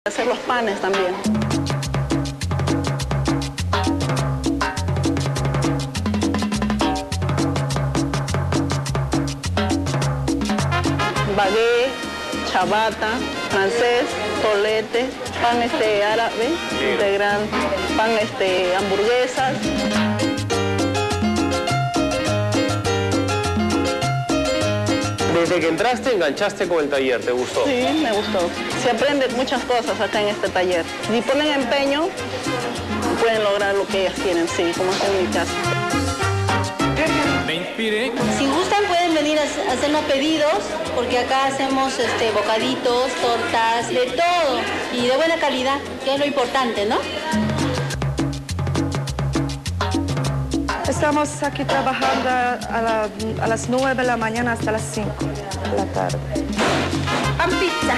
Hacer los panes también. Baguette, ciabatta, francés, tolete, pan árabe, integral, pan hamburguesas. Desde que entraste, enganchaste con el taller, ¿te gustó? Sí, me gustó. Se aprenden muchas cosas acá en este taller. Si ponen empeño, pueden lograr lo que ellas quieren, sí, como es en mi caso. Me inspiré. Si gustan pueden venir a hacernos pedidos, porque acá hacemos bocaditos, tortas, de todo, y de buena calidad, que es lo importante, ¿no? Estamos aquí trabajando a las 9 de la mañana hasta las 5 de la tarde. Pan pizza.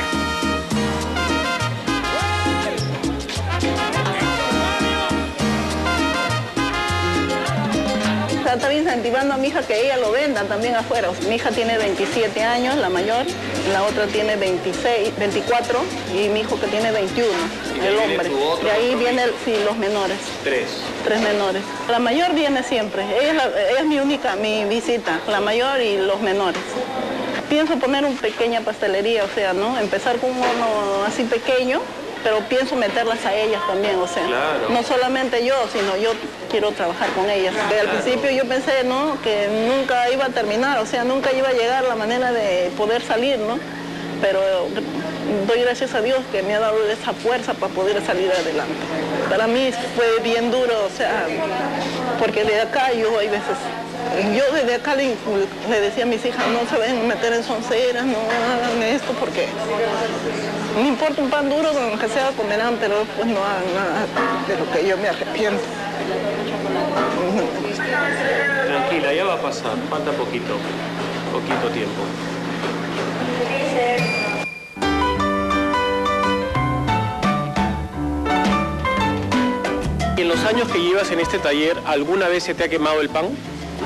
Está incentivando a mi hija que ella lo venda también afuera. Mi hija tiene 27 años, la mayor, la otra tiene 24 y mi hijo que tiene 21, el hombre. De ahí vienen los menores. Tres menores. La mayor viene siempre, ella es mi visita, la mayor y los menores. Pienso poner una pequeña pastelería, o sea, ¿no? Empezar con un horno así pequeño, pero pienso meterlas a ellas también, o sea, claro. No solamente yo, sino yo quiero trabajar con ellas. Al principio yo pensé, ¿no?, que nunca iba a terminar, o sea, nunca iba a llegar la manera de poder salir, ¿no? Pero doy gracias a Dios que me ha dado esa fuerza para poder salir adelante. Para mí fue bien duro, o sea, porque de acá yo hay veces... Yo desde acá le decía a mis hijas, no se vayan a meter en sonceras, no hagan esto, porque no importa un pan duro, aunque sea comerán, pero pues no hagan nada de lo que yo me arrepiento. Tranquila, ya va a pasar, falta poquito tiempo. ¿Y en los años que llevas en este taller, alguna vez se te ha quemado el pan?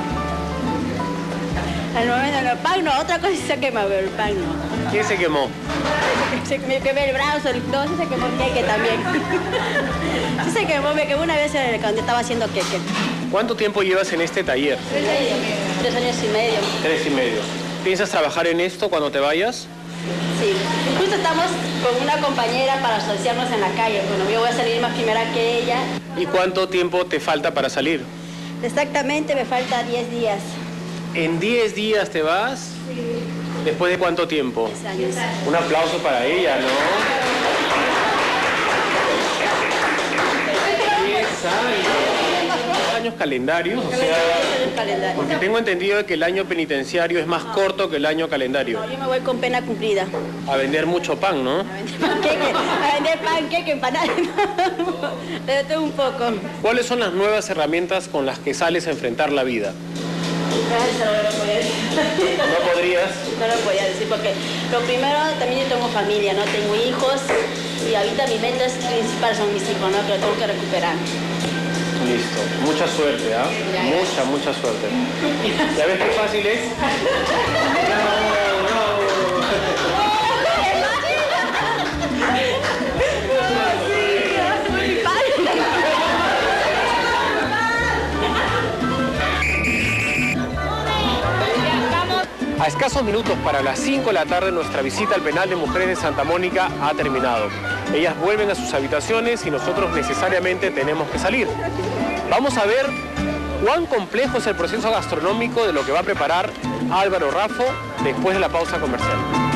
Al momento el pan no, otra cosa se quema, pero el pan no. ¿Qué se quemó? Me quemé el brazo, no, se quemó el queque también. Sí se quemó, me quemó una vez cuando estaba haciendo queque. ¿Cuánto tiempo llevas en este taller? 3 años y medio. 3 y medio. ¿Piensas trabajar en esto cuando te vayas? Sí. Justo estamos con una compañera para asociarnos en la calle. Bueno, yo voy a salir más primera que ella. ¿Y cuánto tiempo te falta para salir? Exactamente, me falta 10 días. ¿En 10 días te vas? Sí. ¿Después de cuánto tiempo? 10 años. Un aplauso para ella, ¿no? 10 años calendarios, o sea, porque tengo entendido que el año penitenciario es más corto que el año calendario. No, yo me voy con pena cumplida. A vender mucho pan, ¿no? A vender panqueque, empanadas, pero todo un poco. ¿Cuáles son las nuevas herramientas con las que sales a enfrentar la vida? ¿No podrías? No lo podía decir porque lo primero, también yo tengo familia, ¿no? Tengo hijos y ahorita mi meta principal son mis hijos, ¿no? Que lo tengo que recuperar. Listo. Mucha suerte, ¿ah? Mucha suerte. ¿Ya ves qué fácil es? A escasos minutos para las 5 de la tarde, nuestra visita al penal de mujeres de Santa Mónica ha terminado. Ellas vuelven a sus habitaciones y nosotros necesariamente tenemos que salir. Vamos a ver cuán complejo es el proceso gastronómico de lo que va a preparar Álvaro Raffo después de la pausa comercial.